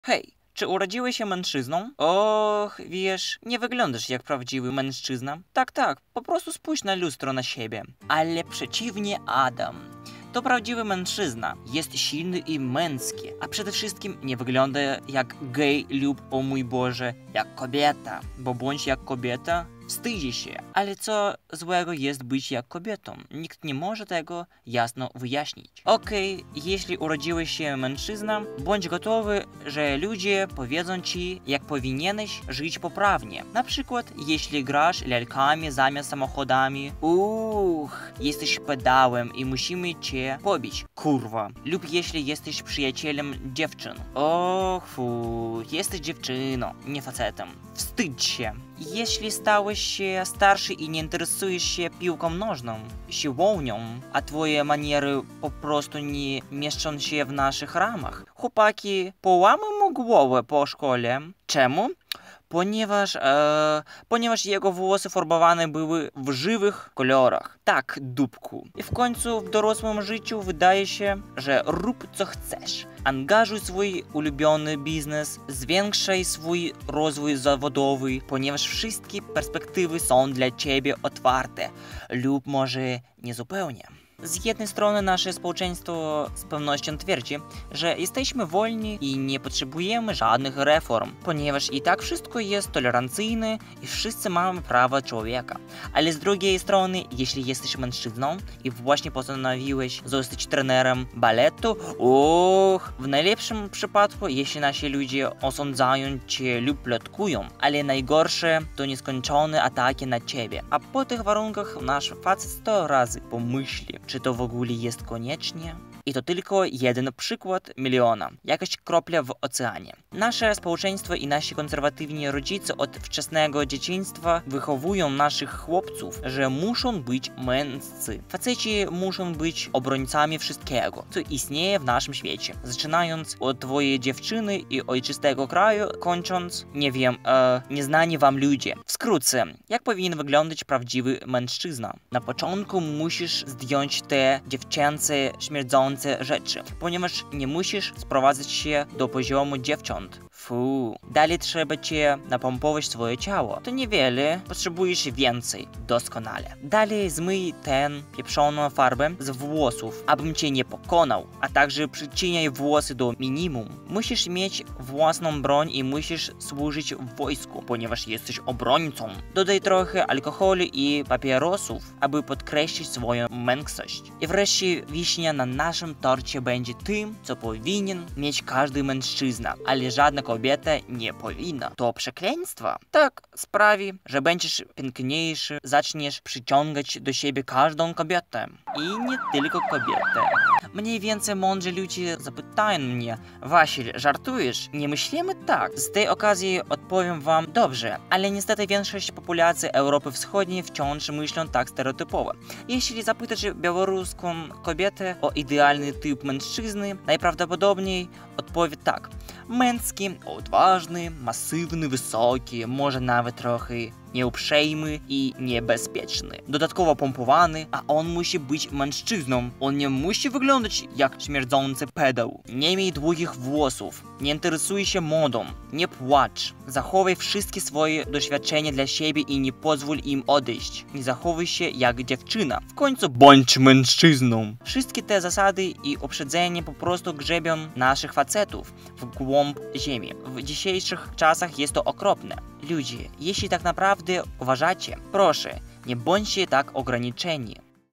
Hej, czy urodziłeś się mężczyzną? Och, wiesz, nie wyglądasz jak prawdziwy mężczyzna. Tak, po prostu spójrz na lustro na siebie. Ale przeciwnie Adam. To prawdziwy mężczyzna. Jest silny i męski, a przede wszystkim nie wygląda jak gej lub, o mój Boże, jak kobieta. Bo bądź jak kobieta, wstydzi się. Ale co złego jest być jak kobietą? Nikt nie może tego jasno wyjaśnić. Okej, jeśli urodziłeś się mężczyzna, bądź gotowy, że ludzie powiedzą ci, jak powinieneś żyć poprawnie. Na przykład, jeśli grasz lalkami zamiast samochodami, jesteś pedałem i musimy cię pobić, kurwa. Lub jeśli jesteś przyjacielem dziewczyn. Jesteś dziewczyną, nie facetem. Wstydź się. Jeśli stałeś się starszy i nie interesujesz się piłką nożną, siłownią, a twoje maniery po prostu nie mieszczą się w naszych ramach. Chłopaki połamą mu głowę po szkole. Czemu? Ponieważ jego włosy farbowane były w żywych kolorach. Tak, dupku. I w końcu w dorosłym życiu wydaje się, że rób co chcesz. Angażuj swój ulubiony biznes, zwiększaj swój rozwój zawodowy, ponieważ wszystkie perspektywy są dla ciebie otwarte. Lub może niezupełnie. Z jednej strony nasze społeczeństwo z pewnością twierdzi, że jesteśmy wolni i nie potrzebujemy żadnych reform, ponieważ i tak wszystko jest tolerancyjne i wszyscy mamy prawa człowieka. Ale z drugiej strony, jeśli jesteś mężczyzną i właśnie postanowiłeś zostać trenerem baletu, w najlepszym przypadku, jeśli nasi ludzie osądzają cię lub plotkują, ale najgorsze to nieskończone ataki na ciebie. A po tych warunkach nasz facet 100 razy pomyśli, czy to w ogóle jest koniecznie? I to tylko jeden przykład miliona. Jakaś kropla w oceanie. Nasze społeczeństwo i nasi konserwatywni rodzice od wczesnego dzieciństwa wychowują naszych chłopców, że muszą być męscy. Faceci muszą być obrońcami wszystkiego, co istnieje w naszym świecie. Zaczynając od twojej dziewczyny i ojczystego kraju, kończąc, nieznani wam ludzie. W skrócie, jak powinien wyglądać prawdziwy mężczyzna? Na początku musisz zdjąć te dziewczęce, śmierdzące rzeczy, ponieważ nie musisz sprowadzać się do poziomu dziewcząt. Dalej trzeba cię napompować swoje ciało. To niewiele, potrzebujesz więcej. Doskonale. Dalej zmyj tę pieprzoną farbę z włosów, abym cię nie pokonał, a także przycinaj włosy do minimum. Musisz mieć własną broń i musisz służyć w wojsku, ponieważ jesteś obrońcą. Dodaj trochę alkoholu i papierosów, aby podkreślić swoją męskość. I wreszcie wiśnia na naszym torcie będzie tym, co powinien mieć każdy mężczyzna, ale żadna kobieta nie powinna. To przekleństwo. Tak sprawi, że będziesz piękniejszy, zaczniesz przyciągać do siebie każdą kobietę. I nie tylko kobietę. Mniej więcej mądrzy ludzie zapytają mnie: Wasil, żartujesz? Nie myślimy tak. Z tej okazji odpowiem wam: dobrze, ale niestety większość populacji Europy Wschodniej wciąż myślą tak stereotypowo. Jeśli zapytasz białoruską kobietę o idealny typ mężczyzny, najprawdopodobniej odpowie tak: męski, odważny, masywny, wysoki, może nawet trochę nieuprzejmy i niebezpieczny. Dodatkowo pompowany, a on musi być mężczyzną. On nie musi wyglądać jak śmierdzący pedał. Nie miej długich włosów. Nie interesuj się modą. Nie płacz. Zachowaj wszystkie swoje doświadczenia dla siebie i nie pozwól im odejść. Nie zachowuj się jak dziewczyna. W końcu bądź mężczyzną. Wszystkie te zasady i uprzedzenia po prostu grzebią naszych facetów w głąb ziemi. W dzisiejszych czasach jest to okropne. Ludzie, jeśli tak naprawdę uważacie, proszę, nie bądźcie tak ograniczeni.